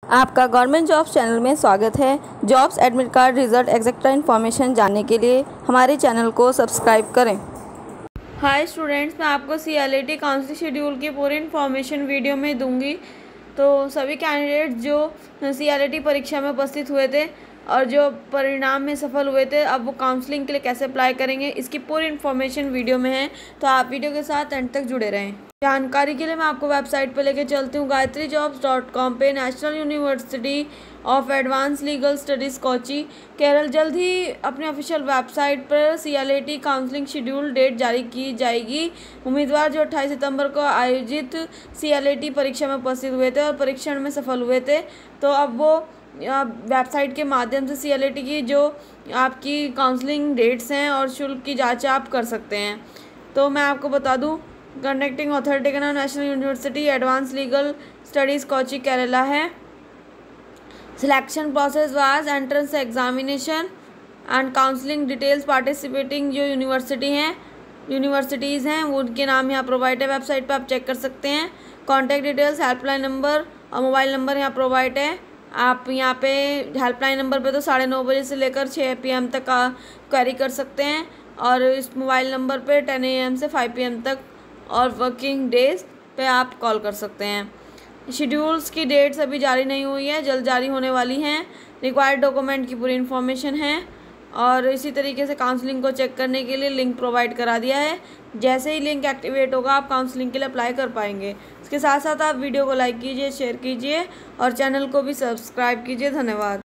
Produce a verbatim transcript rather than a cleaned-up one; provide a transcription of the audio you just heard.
आपका government jobs channel में स्वागत है। Jobs admit card result etcetera information जानने के लिए हमारे चैनल को सब्सक्राइब करें। हाय स्टूडेंट्स, मैं आपको C L E T counselling schedule की पूरी इन्फॉर्मेशन वीडियो में दूंगी। तो सभी कैंडिडेट जो सी एल ई टी परीक्षा में उपस्थित हुए थे और जो परिणाम में सफल हुए थे, अब वो काउंसलिंग के लिए कैसे अप्लाई करेंगे, इसकी पूरी इन्फॉर्मेशन वीडियो में है। तो आप वीडियो के साथ एंड तक जुड़े रहें। जानकारी के लिए मैं आपको वेबसाइट पे लेके चलती हूँ, गायत्री जॉब्स डॉट कॉम पे। National university of advance legal studies Kochi Kerala जल्द ही अपने ऑफिशियल वेबसाइट पर C L E T counselling schedule date जारी की जाएगी। उम्मीदवार जो अट्ठाईस सितंबर को आयोजित सी एल ई टी परीक्षा में उपस्थित हुए थे और परीक्षण में सफल हुए थे, तो अब वो वेबसाइट के माध्यम से सी एल ई टी की जो आपकी काउंसलिंग डेट्स हैं और शुल्क की जाँच आप कर सकते हैं। तो मैं आपको बता दूँ, कंडक्टिंग अथॉरिटी का नाम national university advance legal studies Kochi Kerala है। Selection process was entrance examination and counselling details. Participating जो यूनिवर्सिटी हैं यूनिवर्सिटीज़ हैं वो उनके नाम यहाँ प्रोवाइड है, वेबसाइट पे आप चेक कर सकते हैं। कॉन्टैक्ट डिटेल्स, हेल्पलाइन नंबर और मोबाइल नंबर यहाँ प्रोवाइड है। आप यहाँ पे हेल्पलाइन नंबर पे तो साढ़े नौ बजे से लेकर छः पी एम तक का क्वेरी कर सकते हैं और इस मोबाइल नंबर पे टेन ए एम से फाइव पी एम तक और वर्किंग डेज पे आप कॉल कर सकते हैं। शेड्यूल्स की डेट्स अभी जारी नहीं हुई है, जल्द जारी होने वाली हैं। रिक्वायर्ड डॉक्यूमेंट की पूरी इन्फॉर्मेशन है और इसी तरीके से काउंसलिंग को चेक करने के लिए लिंक प्रोवाइड करा दिया है। जैसे ही लिंक एक्टिवेट होगा आप काउंसलिंग के लिए अप्लाई कर पाएंगे। इसके साथ साथ आप वीडियो को लाइक कीजिए, शेयर कीजिए और चैनल को भी सब्सक्राइब कीजिए। धन्यवाद।